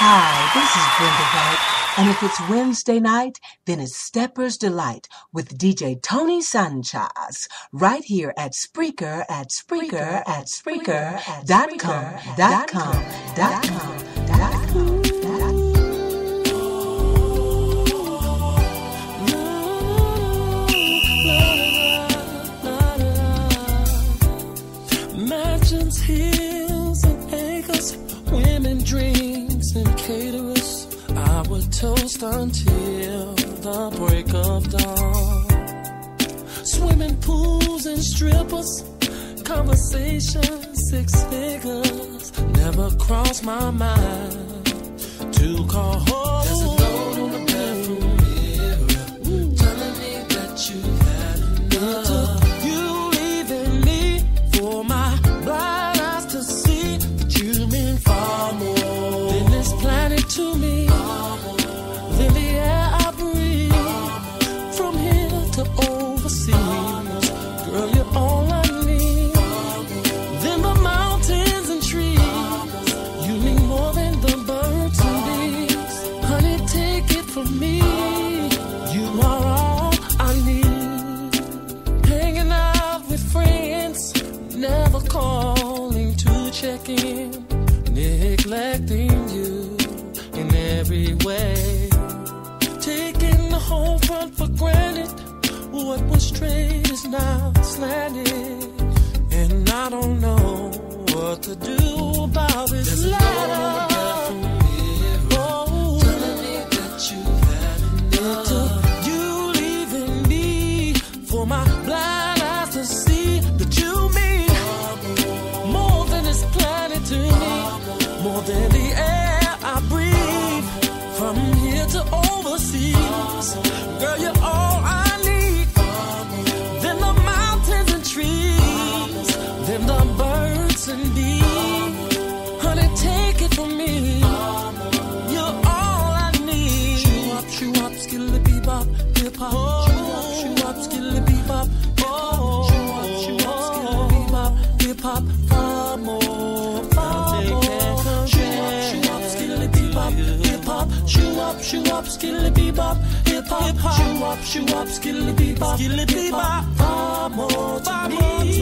Hi, this is Brenda White, and if it's Wednesday night, then it's Stepper's Delight with DJ Tony Sanchez, right here at Spreaker.com. Mansions, hills, and acres, women, drinks, and caterers. I would toast until the break of dawn. Swimming pools and strippers, conversations, six figures. Never crossed my mind to call home. There's a note on the bathroom mirror telling me that you had enough. You leaving me for my blind eyes to see that you mean far more than this planet to me, than the air I breathe, from here to overseas. Girl, you're all I need, than the mountains and trees. You mean more than the birds and bees. Honey, take it from me, you are all I need. Hanging out with friends, never calling to check in, neglecting you in every way, taking the whole front for granted. What was straight is now slanted, and I don't know what to do about this. There's love. Oh, telling me that you had enough. You leaving me for my blind eyes to see that you mean more than this planet to me, more than the air I breathe, from here to overseas. Girl, you're all I need, than the mountains and trees, than the birds and bees. Honey, take it from me, you're all I need. Shoo up, skilly bebop, hip hop. Shoo up, skilly bebop, shoo up, skilly bebop, hip hop. Far more, far more. Shoo up, skilly bebop, hip hop. Shoo up, skilly bebop, hip hop. Shoo up, skilly bebop, hip hop. Far more to me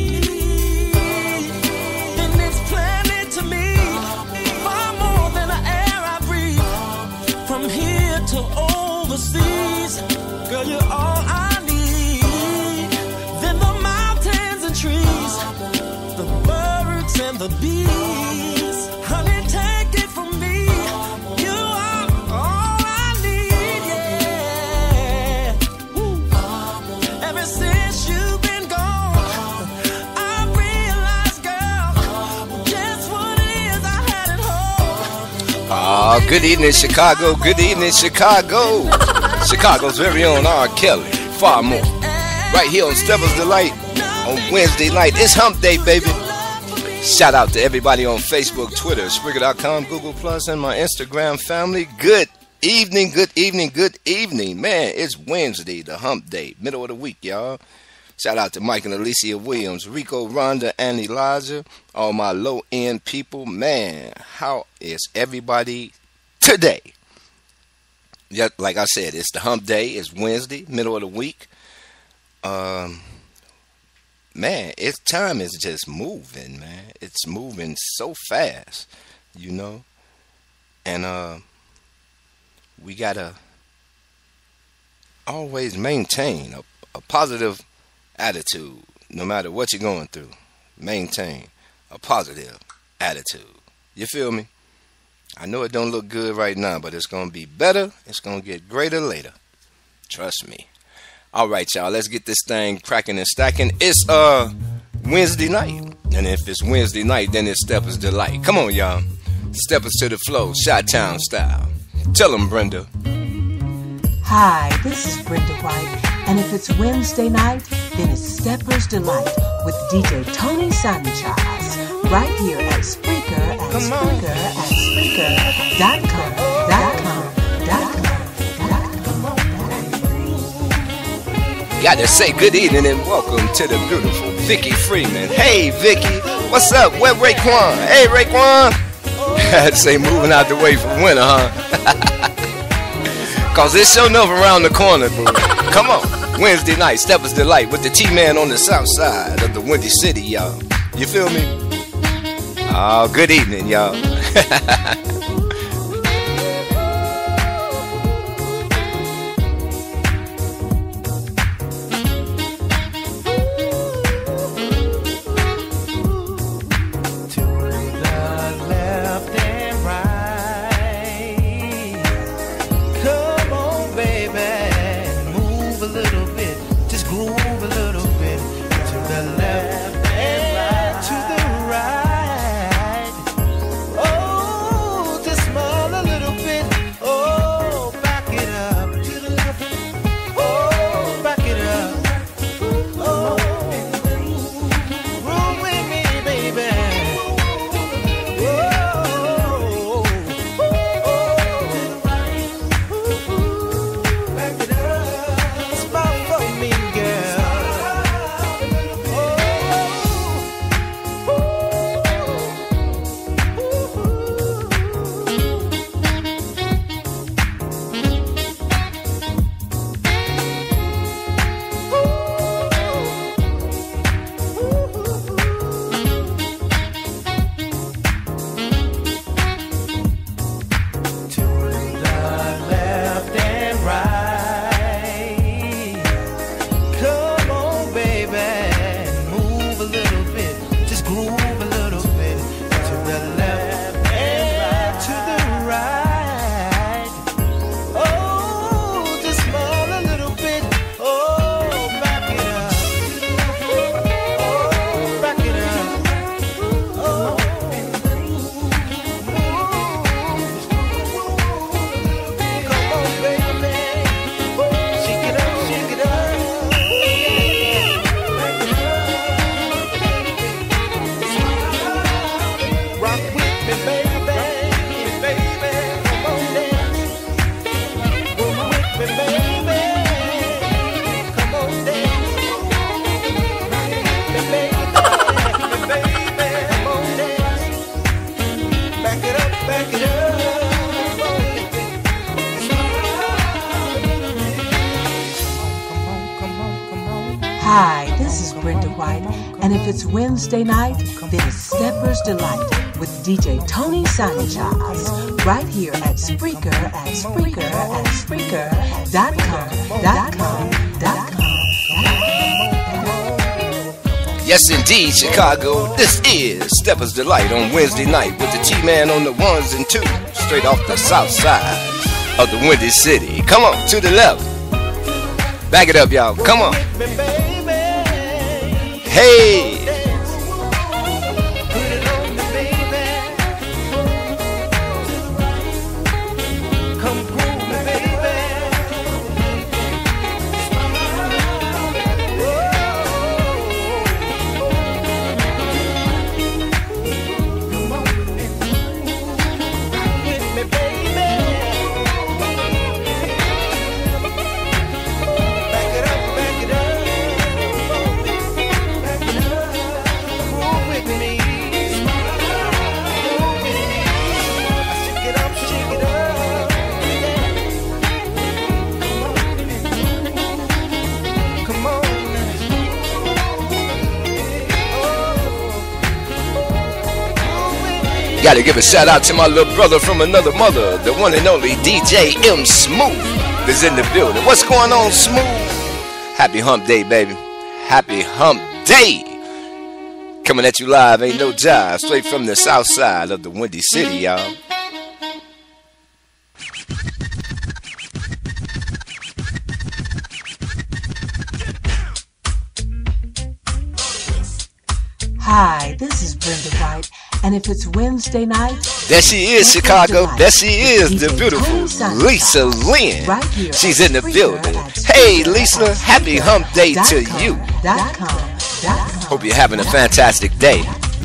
than this planet to me. Far more than the air I breathe, from here to overseas. Girl, you're all I need, than the mountains and trees, the birds and the bees. Honey, take it from me, you are all I need, yeah. Woo. Ever since you've been gone, I realized, girl, just what it is I had at home. Good evening, Chicago. Good evening, Chicago. Chicago's very own R. Kelly. Far more. Right here on Stepper's Delight on Wednesday night. It's Hump Day, baby. Shout out to everybody on Facebook, Twitter, Spreaker.com, Google Plus, and my Instagram family. Good evening, good evening, good evening. Man, it's Wednesday, the Hump Day, middle of the week, y'all. Shout out to Mike and Alicia Williams, Rico, Rhonda, and Elijah, all my low-end people. Man, how is everybody today? Yeah, like I said, it's the Hump Day. It's Wednesday, middle of the week. Man, time is just moving, man. It's moving so fast, you know. And we gotta always maintain a positive attitude, no matter what you're going through. Maintain a positive attitude. You feel me? I know it don't look good right now, but it's gonna be better. It's gonna get greater later. Trust me. All right, y'all, let's get this thing cracking and stacking. It's Wednesday night, and if it's Wednesday night, then it's Stepper's Delight. Come on, y'all. Step us to the flow, Chi-Town style. Tell them, Brenda. Hi, this is Brenda White, and if it's Wednesday night, then it's Stepper's Delight with DJ Tony Sanchez, right here at Spreaker.com. Gotta say good evening and welcome to the beautiful Vicky Freeman. Hey, Vicky, what's up? Where Raekwon? Hey, Raekwon. Say moving out the way for winter, huh? Cause it's sure enough around the corner, boo. Come on. Wednesday night, Steppers Delight with the T-Man on the south side of the Windy City, y'all. You feel me? Oh, good evening, y'all. Hi, this is Brenda White, and if it's Wednesday night, then it's Steppers Delight with DJ Tony Sanchez, right here at Spreaker.com. Yes, indeed, Chicago. This is Steppers Delight on Wednesday night with the T-Man on the ones and twos, straight off the south side of the Windy City. Come on, to the left. Back it up, y'all. Come on. Hey. Gotta give a shout out to my little brother from another mother, the one and only DJ M Smooth is in the building. What's going on, Smooth? Happy Hump Day, baby. Happy Hump Day. Coming at you live, ain't no jive, straight from the south side of the Windy City, y'all. Hi, this is Brenda White, and if it's Wednesday night, there she is, Chicago. There she is, the beautiful Lisa Lynn. She's in the building. Hey, Lisa, happy hump day to you. Hope you're having a fantastic day.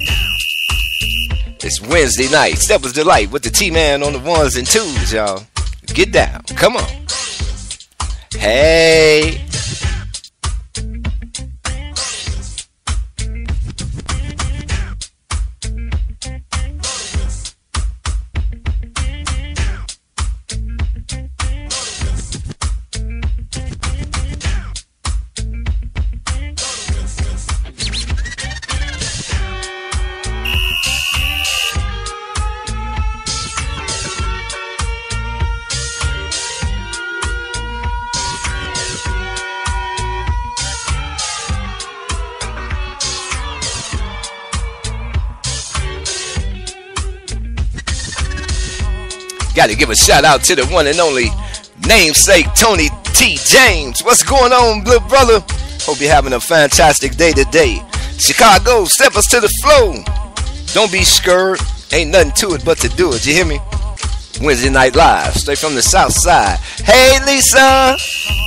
It's Wednesday night. Steppers Delight with the T-Man on the ones and twos, y'all. Get down. Come on. Hey. Got to give a shout out to the one and only namesake Tony T. James. What's going on, little brother? Hope you're having a fantastic day today. Chicago, step us to the flow. Don't be scared. Ain't nothing to it but to do it. You hear me? Wednesday Night Live, straight from the South Side. Hey, Lisa.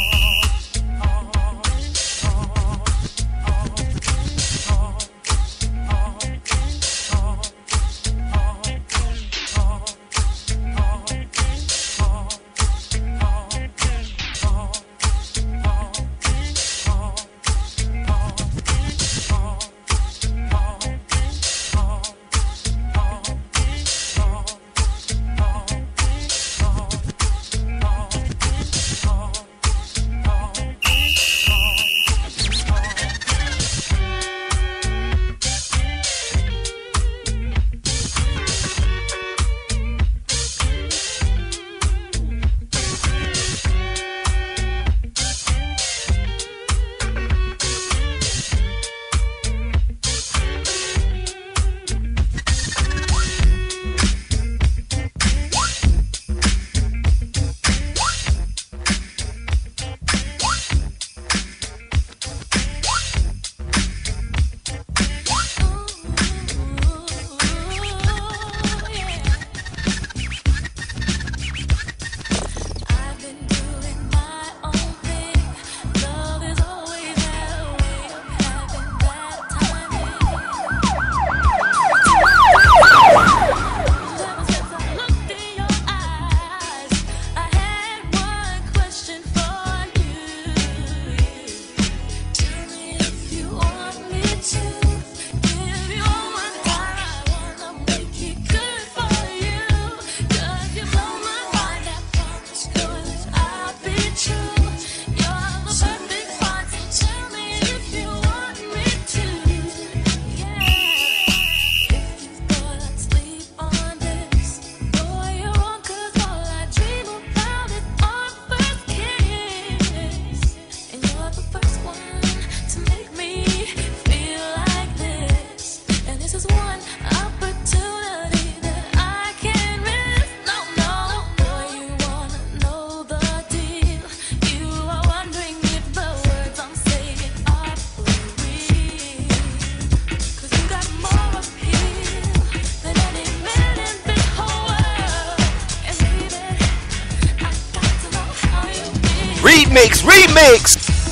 Remix.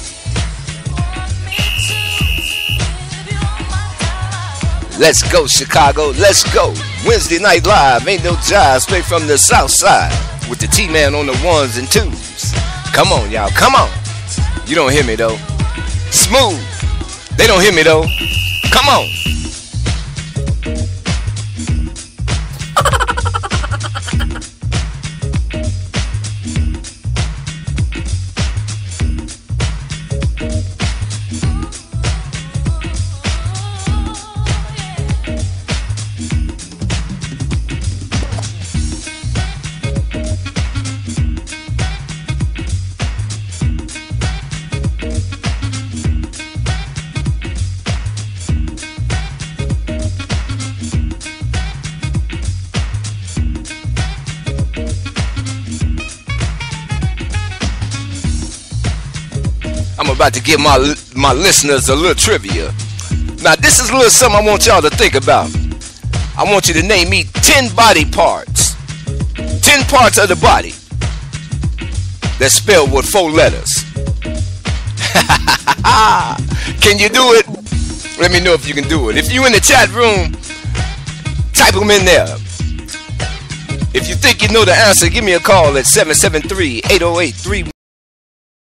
Let's go, Chicago. Let's go. Wednesday Night Live. Ain't no jive. Straight from the South Side with the T-Man on the ones and twos. Come on, y'all. Come on. You don't hear me, though. Smooth. They don't hear me, though. Come on. I'm about to give my listeners a little trivia. Now, this is a little something I want y'all to think about. I want you to name me 10 body parts. 10 parts of the body that's spelled with 4 letters. Can you do it? Let me know if you can do it. If you in the chat room, type them in there. If you think you know the answer, give me a call at 773-808-31.